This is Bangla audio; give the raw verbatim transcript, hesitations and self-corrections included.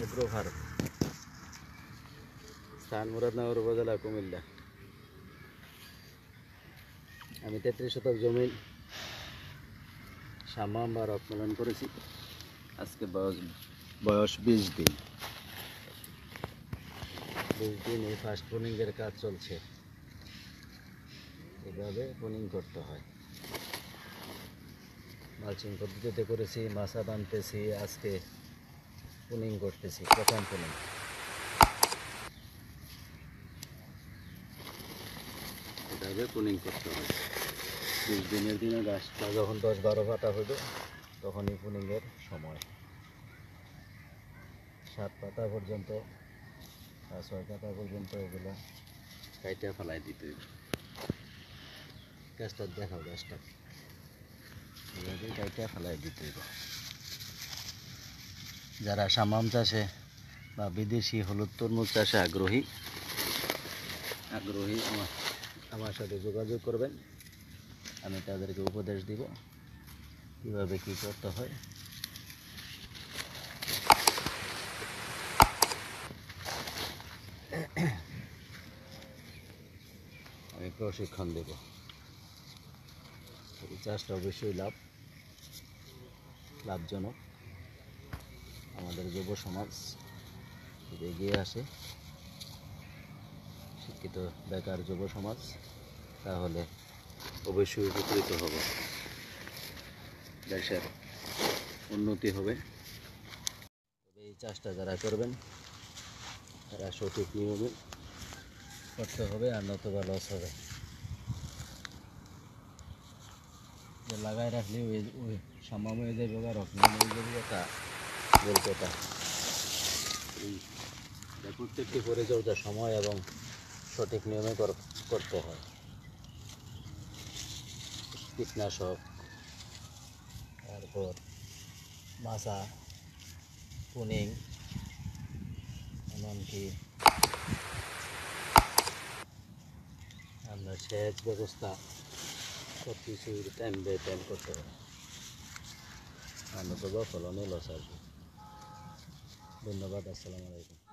এগ্রো ফার্ম, স্থান মুরাদনগর উপজেলা, কুমিল্লা। আমি তেত্রিশ শতক জমি শামাম বা রক্ষণন করেছি। আজকে বয়স বয়স বিশ দিন বিশ দিন এই ফার্স্ট পুনিংয়ের কাজ চলছে। এভাবে পুনিং করতে হয়। মালচিং পদ্ধতিতে করেছি, মাছা বানতেছি, আজকে পুনিং করতেছি, প্রথম পুনিং। এভাবে পুনিং করতে হয়। বিশ দিনের দিনে গাছটা যখন দশ বারো পাতা হবে তখনই পুনিংয়ের সময়। সাত পাতা পর্যন্ত বা ছয় পাতা পর্যন্ত এগুলো কাইটা ফেলাই দিতে হবে। গাছটা দেখাও, গাছটা এভাবে কাইটা ফেলাই দিতে হবে। যারা শামাম চাষে বা বিদেশি হলুদ তরমুজ চাষে আগ্রহী আগ্রহী আমার আমার সাথে যোগাযোগ করবেন। আমি তাদেরকে উপদেশ দিব কীভাবে কী করতে হয়। আমি প্রশিক্ষণ দেব। এই চাষটা অবশ্যই লাভ লাভজনক। আমাদের যুব সমাজ যদি এগিয়ে আসে, শিক্ষিত বেকার যুব সমাজ, তাহলে অবশ্যই উপকৃত হবে, দেশের উন্নতি হবে। তবে এই চাষটা যারা করবেন তারা সঠিক নিয়মে করতে হবে, আর নতুবা লস হবে। যে লাগাই রাখলে ওই ওই সামাম হয়ে যাবে বা রকম হয়ে যাবে, তা বলতে তা প্রত্যেকটি পরিচর্যা সময় এবং সঠিক নিয়মে করতে হয়। কীটনাশক, তারপর মাছা, পুনিং, এমনকি আপনার সেচ ব্যবস্থা সব কিছু টাইম বাই টাইম করতে হবে, আর নতুবা ফলনে লস আসবে। ধন্যবাদ। আসসালামু আলাইকুম।